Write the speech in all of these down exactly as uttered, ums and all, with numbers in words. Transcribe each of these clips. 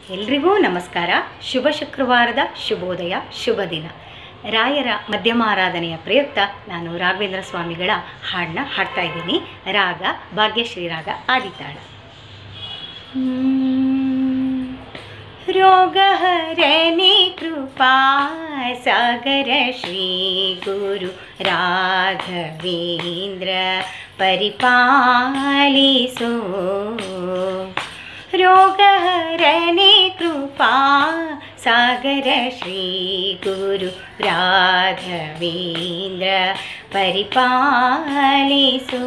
ಎಲ್ರಿಗೂ ನಮಸ್ಕಾರ. ಶುಭ ಶುಕ್ರವಾರದ ಶುಭೋದಯ, ಶುಭ ದಿನ. ರಾಯರ ಮಧ್ಯಮ ಆರಾಧನೆಯ ಪ್ರಯುಕ್ತ ನಾನು ರಾಘವೇಂದ್ರ ಸ್ವಾಮಿಗಳ ಹಾಡನ್ನ ಹಾಡ್ತಾ ಇದ್ದೀನಿ. ರಾಗ ಭಾಗ್ಯಶ್ರೀ ರಾಗ ಆದಿತಾಳ. ರೋಗಹರಣಿ ಕೃಪಾ ಸಾಗರ ಶ್ರೀ ಗುರು ರಾಘವೇಂದ್ರ ಪರಿಪಾಲಿಸೋ. ರೋಗಹರಣಿ ಕೃಪಾ ಸಾಗರ ಶ್ರೀ ಗುರು ರಾಘವೇಂದ್ರ ಪರಿಪಾಲಿಸೋ.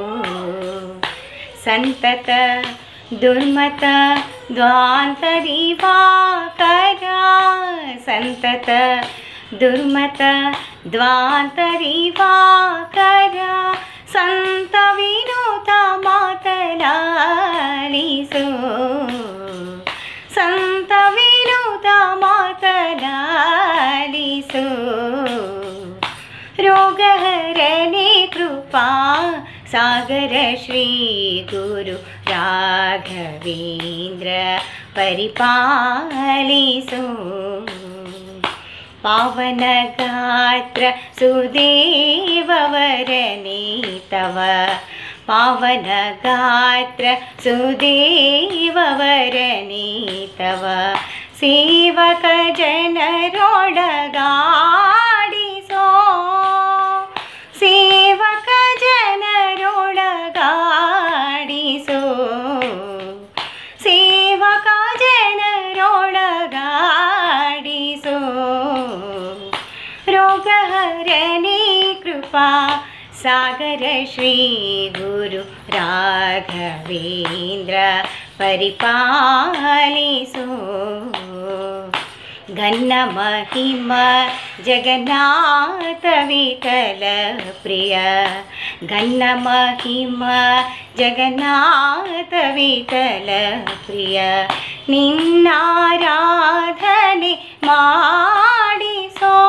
ಸಂತತ ದುರ್ಮತ ದ್ವಾಂತ ದಿವಾಕರ, ಸಂತತ ದುರ್ಮತ ದ್ವಾಂತ ದಿವಾಕರ, ಸಂತ ವಿನೋದ ಮಾತಲಾಲಿಸೋ. ಸಂತ ವಿನೋದ ಮಾತಲಾಲಿಸೋ. ರೋಗಹರಣಿ ಕೃಪಾ ಸಾಗರ ಶ್ರೀ ಗುರು ರಾಘವೇಂದ್ರ ಪರಿಪಾಲಿಸೋ. ಪಾವನ ಗಾತ್ರ ಸುದೇವವರನೇ ತವ, ಪಾವನ ಗಾತ್ರ ಸುದೇವವರನೇ ತವ, ಸೇವಕ ಜನರೊಡಗಾಡಿಸೋ. ಸೇವಕ ಜನರೊಡಗಾಡಿಸೋ. ಸೇವಕ ಜನರೊಡಗಾಡಿಸೋ. ರೋಗಹರಣಿ ಕೃಪಾ ಸಾಗರ ಶ್ರೀ ಗುರು ರಾಘವೇಂದ್ರ ಪರಿಪಾಲಿಸೋ. ಘನ್ನ ಮಹಿಮ ಜಗನ್ನಾಥ ವಿಠಲ ಪ್ರಿಯ, ಘನ್ನ ಮಹಿಮ ಜಗನ್ನಾಥ ವಿಠಲ ಪ್ರಿಯ, ನಿನ್ನಾರಾಧನೆ ಮಾಡಿಸೋ.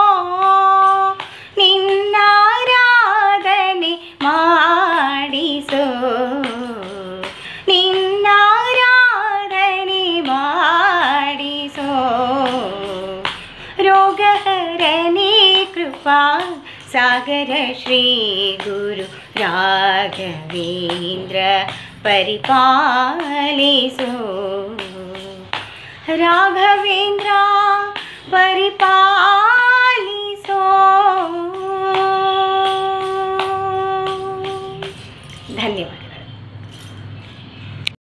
ನಿನ್ನಾರಾಧನೆ ಮಾಡಿಸೋ. ನಿನ್ನಾರಾಧನೆ ಮಾಡಿಸೋ. ರೋಗಹರಣಿ ಕೃಪಾ ಸಾಗರ ಶ್ರೀ ಗುರು ರಾಘವೇಂದ್ರ ಪರಿಪಾಲಿಸೋ. ರಾಘವೇಂದ್ರ ಪರಿಪಾ